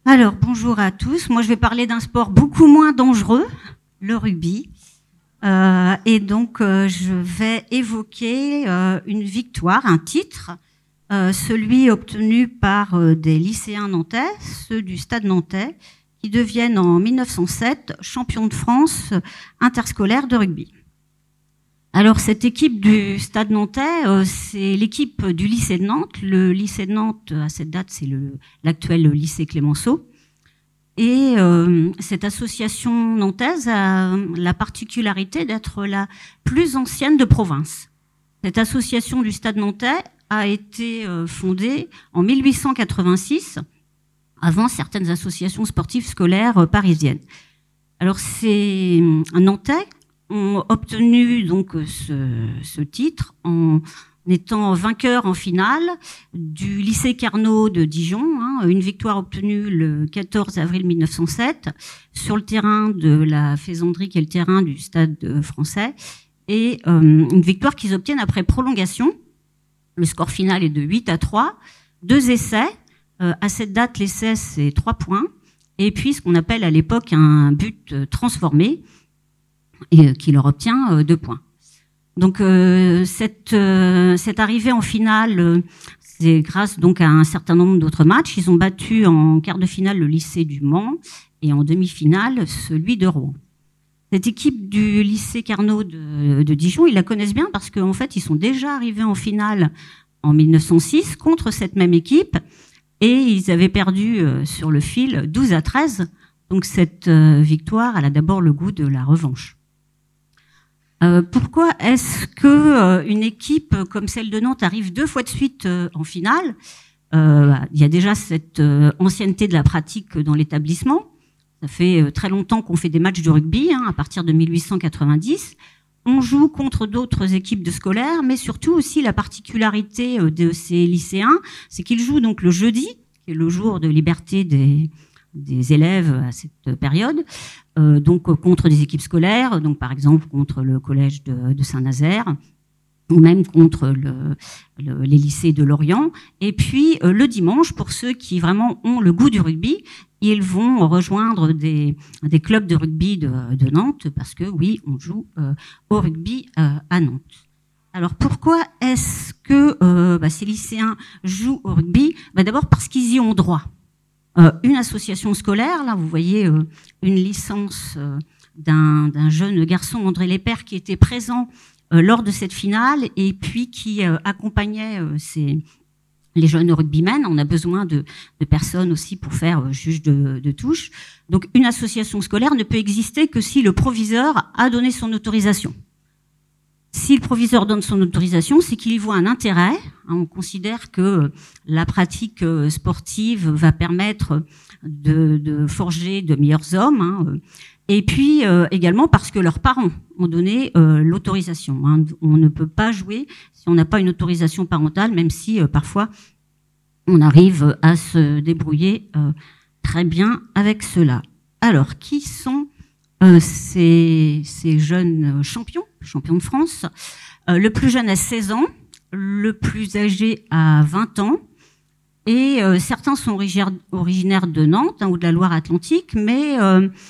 Alors, bonjour à tous. Moi, je vais parler d'un sport beaucoup moins dangereux, le rugby. Et donc, je vais évoquer une victoire, un titre, celui obtenu par des lycéens nantais, ceux du Stade nantais, qui deviennent en 1907 champions de France interscolaire de rugby. Alors, cette équipe du Stade nantais, c'est l'équipe du lycée de Nantes. Le lycée de Nantes, à cette date, c'est l'actuel lycée Clémenceau. Et cette association nantaise a la particularité d'être la plus ancienne de province. Cette association du Stade nantais a été fondée en 1886, avant certaines associations sportives scolaires parisiennes. Alors, ces Nantais ont obtenu donc ce titre en étant vainqueurs en finale du lycée Carnot de Dijon, une victoire obtenue le 14 avril 1907 sur le terrain de la Faisanderie, qui est le terrain du Stade français, et une victoire qu'ils obtiennent après prolongation. Le score final est de 8-3, 2 essais. À cette date, l'essai, c'est 3 points, et puis ce qu'on appelle à l'époque un but transformé, et qui leur obtient 2 points. Donc cette arrivée en finale, c'est grâce donc à un certain nombre d'autres matchs. Ils ont battu en quart de finale le lycée du Mans et en demi-finale celui de Rouen. Cette équipe du lycée Carnot de Dijon, ils la connaissent bien parce qu'en fait, ils sont déjà arrivés en finale en 1906 contre cette même équipe et ils avaient perdu sur le fil 12-13. Donc cette victoire, elle a d'abord le goût de la revanche. Pourquoi est-ce que une équipe comme celle de Nantes arrive 2 fois de suite en finale? Il y a déjà cette ancienneté de la pratique dans l'établissement. Ça fait très longtemps qu'on fait des matchs de rugby, à partir de 1890. On joue contre d'autres équipes de scolaires, mais surtout aussi la particularité de ces lycéens, c'est qu'ils jouent donc le jeudi, qui est le jour de liberté des élèves à cette période, donc contre des équipes scolaires, donc par exemple contre le collège de Saint-Nazaire, ou même contre les lycées de Lorient. Et puis le dimanche, pour ceux qui vraiment ont le goût du rugby, ils vont rejoindre des clubs de rugby de Nantes, parce que oui, on joue au rugby à Nantes. Alors pourquoi est-ce que ces lycéens jouent au rugby? D'abord parce qu'ils y ont droit. Une association scolaire, là vous voyez une licence d'un jeune garçon, André Lépère, qui était présent lors de cette finale et puis qui accompagnait les jeunes rugbymen. On a besoin de personnes aussi pour faire juge de touche. Donc une association scolaire ne peut exister que si le proviseur a donné son autorisation. Si le proviseur donne son autorisation, c'est qu'il y voit un intérêt. On considère que la pratique sportive va permettre de forger de meilleurs hommes. Et puis également parce que leurs parents ont donné l'autorisation. On ne peut pas jouer si on n'a pas une autorisation parentale, même si parfois on arrive à se débrouiller très bien avec cela. Alors, qui sont ces jeunes champions de France? Le plus jeune a 16 ans, le plus âgé a 20 ans, et certains sont originaires de Nantes ou de la Loire-Atlantique, mais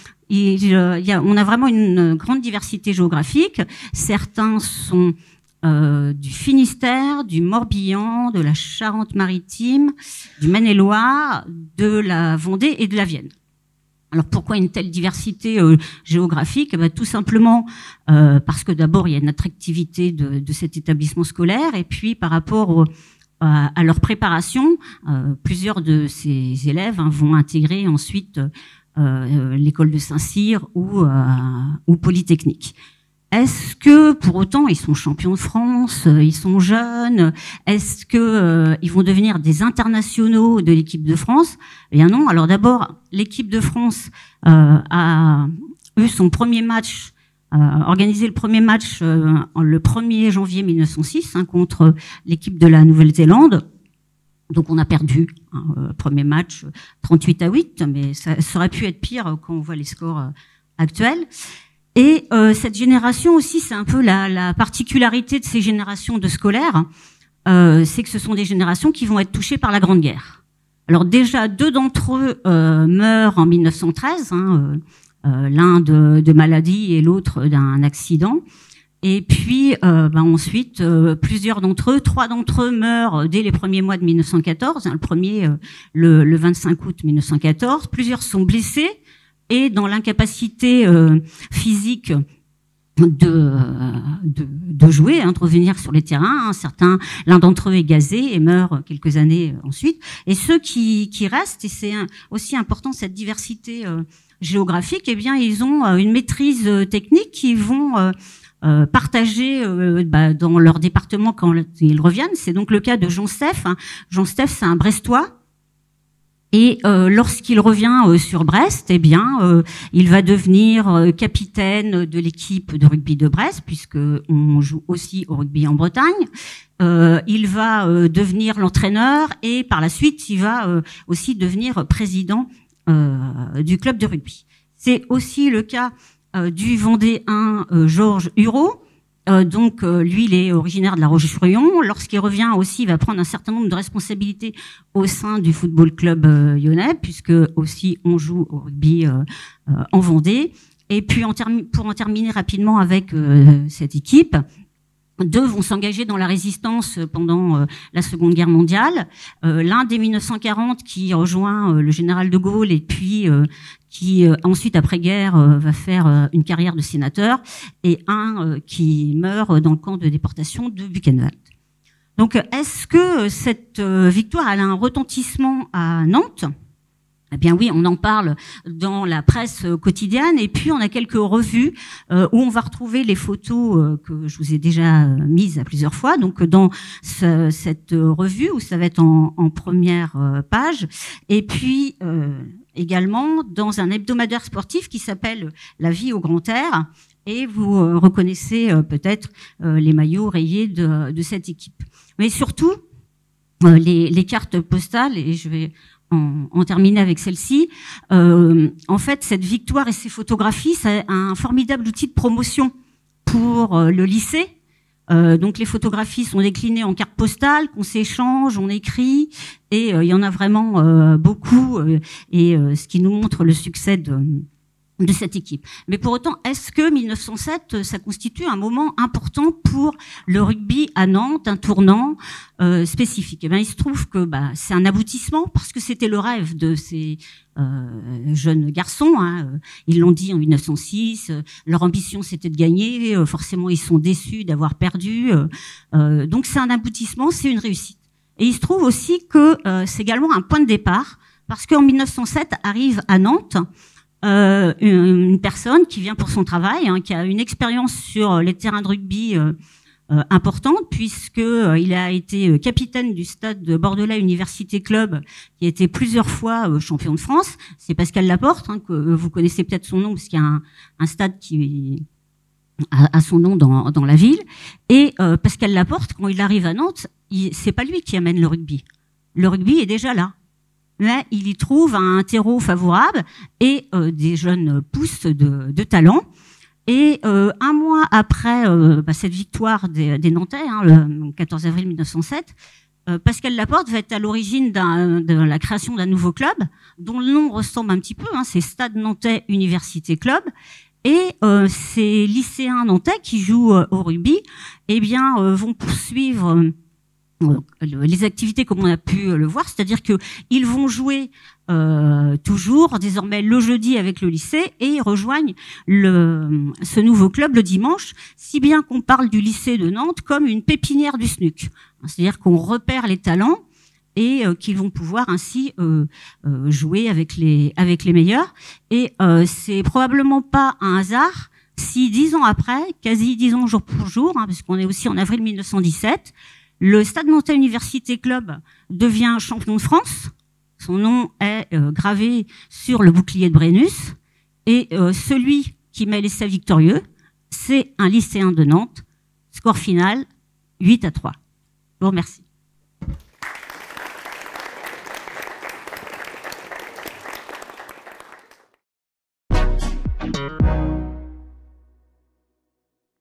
on a vraiment une grande diversité géographique. Certains sont du Finistère, du Morbihan, de la Charente-Maritime, du Maine-et-Loire, de la Vendée et de la Vienne. Alors pourquoi une telle diversité géographique? Tout simplement parce que d'abord il y a une attractivité de cet établissement scolaire, et puis par rapport à leur préparation, plusieurs de ces élèves vont intégrer ensuite l'école de Saint-Cyr ou Polytechnique. Est-ce que pour autant ils sont champions de France, ils sont jeunes, est-ce que ils vont devenir des internationaux de l'équipe de France? Eh bien non. Alors d'abord, l'équipe de France a eu son premier match, organisé le premier match le 1er janvier 1906 contre l'équipe de la Nouvelle-Zélande. Donc on a perdu premier match 38-8, mais ça aurait pu être pire quand on voit les scores actuels. Et cette génération aussi, c'est un peu la particularité de ces générations de scolaires, c'est que ce sont des générations qui vont être touchées par la Grande Guerre. Alors déjà, 2 d'entre eux meurent en 1913, hein, l'un de maladie et l'autre d'un accident. Et puis ensuite, plusieurs d'entre eux, 3 d'entre eux meurent dès les premiers mois de 1914. Hein, le premier, le 25 août 1914. Plusieurs sont blessés et dans l'incapacité physique de jouer, hein, de revenir sur les terrains. Hein. L'un d'entre eux est gazé et meurt quelques années ensuite. Et ceux qui restent, et c'est aussi important cette diversité géographique, eh bien ils ont une maîtrise technique qui vont partager dans leur département quand ils reviennent. C'est donc le cas de Jean Steph. Hein. Jean Steph, c'est un Brestois. Et lorsqu'il revient sur Brest, eh bien, il va devenir capitaine de l'équipe de rugby de Brest, puisque on joue aussi au rugby en Bretagne. Il va devenir l'entraîneur et par la suite, il va aussi devenir président du club de rugby. C'est aussi le cas du Vendéen Georges Hureau. Lui, il est originaire de La Roche-sur-Yon. Lorsqu'il revient aussi, il va prendre un certain nombre de responsabilités au sein du football club lyonnais, puisque aussi on joue au rugby en Vendée. Et puis, pour en terminer rapidement avec cette équipe, 2 vont s'engager dans la résistance pendant la Seconde Guerre mondiale. L'un dès 1940 qui rejoint le général de Gaulle et puis qui ensuite après-guerre va faire une carrière de sénateur, et un qui meurt dans le camp de déportation de Buchenwald. Donc est-ce que cette victoire elle a un retentissement à Nantes ? Eh bien oui, on en parle dans la presse quotidienne et puis on a quelques revues où on va retrouver les photos que je vous ai déjà mises à plusieurs fois. Donc dans cette revue où ça va être en première page et puis également dans un hebdomadaire sportif qui s'appelle La Vie au Grand Air et vous reconnaissez peut-être les maillots rayés de cette équipe. Mais surtout les cartes postales, et je vais en terminer avec celle-ci. En fait, cette victoire et ces photographies, c'est un formidable outil de promotion pour le lycée. Donc les photographies sont déclinées en cartes postales qu'on s'échange, on écrit, et il y en a vraiment beaucoup, ce qui nous montre le succès de cette équipe. Mais pour autant, est-ce que 1907, ça constitue un moment important pour le rugby à Nantes, un tournant spécifique? Eh bien, il se trouve que c'est un aboutissement parce que c'était le rêve de ces jeunes garçons. Hein. Ils l'ont dit en 1906. Leur ambition, c'était de gagner. Forcément, ils sont déçus d'avoir perdu. Donc, c'est un aboutissement, c'est une réussite. Et il se trouve aussi que c'est également un point de départ parce qu'en 1907 arrive à Nantes une personne qui vient pour son travail, hein, qui a une expérience sur les terrains de rugby importante, puisque il a été capitaine du stade de Bordelais Université Club, qui a été plusieurs fois champion de France. C'est Pascal Laporte, hein, que vous connaissez peut-être son nom, parce qu'il y a un stade qui a son nom dans la ville. Et Pascal Laporte, quand il arrive à Nantes, c'est pas lui qui amène le rugby. Le rugby est déjà là. Mais il y trouve un terreau favorable et des jeunes pousses de talent. Et un mois après cette victoire des Nantais, hein, le 14 avril 1907, Pascal Laporte va être à l'origine de la création d'un nouveau club, dont le nom ressemble un petit peu, hein, c'est Stade Nantais Université Club. Et ces lycéens nantais qui jouent au rugby, eh bien, vont poursuivre les activités comme on a pu le voir, c'est-à-dire que ils vont jouer toujours désormais le jeudi avec le lycée et ils rejoignent ce nouveau club le dimanche, si bien qu'on parle du lycée de Nantes comme une pépinière du SNUC, c'est-à-dire qu'on repère les talents et qu'ils vont pouvoir ainsi jouer avec les meilleurs. Et c'est probablement pas un hasard si 10 ans après, quasi 10 ans jour pour jour, hein, parce qu'on est aussi en avril 1917, le Stade Nantais Université Club devient champion de France. Son nom est gravé sur le bouclier de Brennus. Et celui qui met l'essai victorieux, c'est un lycéen de Nantes. Score final, 8-3. Je vous remercie.